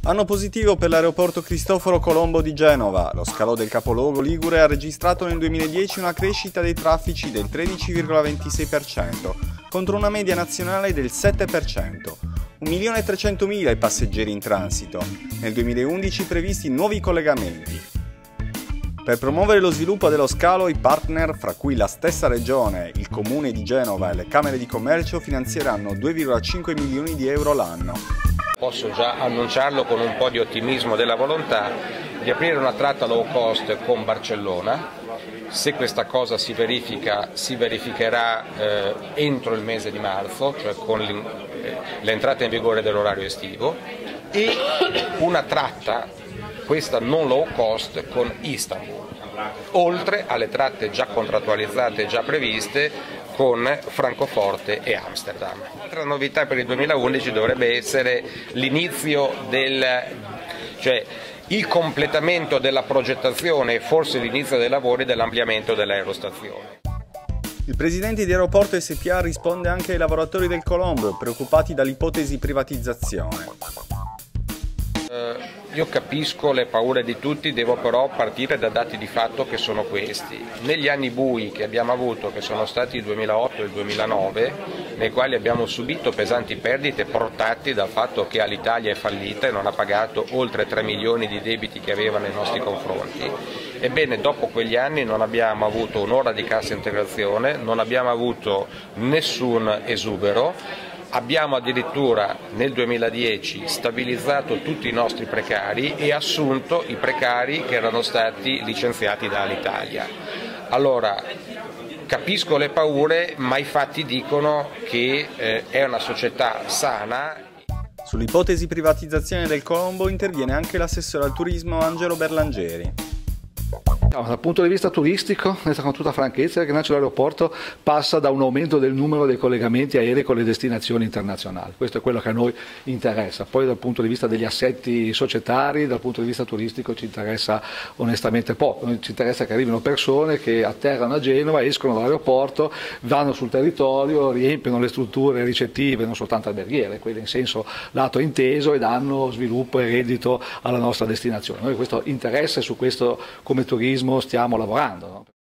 Anno positivo per l'aeroporto Cristoforo Colombo di Genova. Lo scalo del capoluogo ligure ha registrato nel 2010 una crescita dei traffici del 13,26%, contro una media nazionale del 7%. 1.300.000 i passeggeri in transito. Nel 2011 previsti nuovi collegamenti. Per promuovere lo sviluppo dello scalo, i partner, fra cui la stessa regione, il comune di Genova e le camere di commercio, finanzieranno 2,5 milioni di euro l'anno. Posso già annunciarlo con un po' di ottimismo della volontà di aprire una tratta low cost con Barcellona. Se questa cosa si verificherà entro il mese di marzo, cioè con l'entrata in vigore dell'orario estivo, e una tratta, questa non low cost, con Istanbul, oltre alle tratte già contrattualizzate e già previste con Francoforte e Amsterdam. Altra novità per il 2011 dovrebbe essere l'inizio il completamento della progettazione e forse l'inizio dei lavori dell'ampliamento dell'aerostazione. Il presidente di Aeroporto SpA risponde anche ai lavoratori del Colombo, preoccupati dall'ipotesi privatizzazione. Io capisco le paure di tutti, devo però partire da dati di fatto che sono questi. Negli anni bui che abbiamo avuto, che sono stati il 2008 e il 2009, nei quali abbiamo subito pesanti perdite portati dal fatto che Alitalia è fallita e non ha pagato oltre 3 milioni di debiti che aveva nei nostri confronti. Ebbene, dopo quegli anni non abbiamo avuto un'ora di cassa integrazione, non abbiamo avuto nessun esubero. Abbiamo addirittura nel 2010 stabilizzato tutti i nostri precari e assunto i precari che erano stati licenziati da Alitalia. Allora, capisco le paure, ma i fatti dicono che è una società sana. Sull'ipotesi privatizzazione del Colombo interviene anche l'assessore al turismo Angelo Berlangeri. Dal punto di vista turistico, con tutta franchezza, che l'aeroporto passa da un aumento del numero dei collegamenti aerei con le destinazioni internazionali. Questo è quello che a noi interessa. Poi dal punto di vista degli assetti societari, dal punto di vista turistico ci interessa onestamente poco. Ci interessa che arrivino persone che atterrano a Genova, escono dall'aeroporto, vanno sul territorio, riempiono le strutture ricettive, non soltanto alberghiere, quelle in senso lato inteso, e danno sviluppo e reddito alla nostra destinazione. Noi questo interessa e su questo come turismo stiamo lavorando.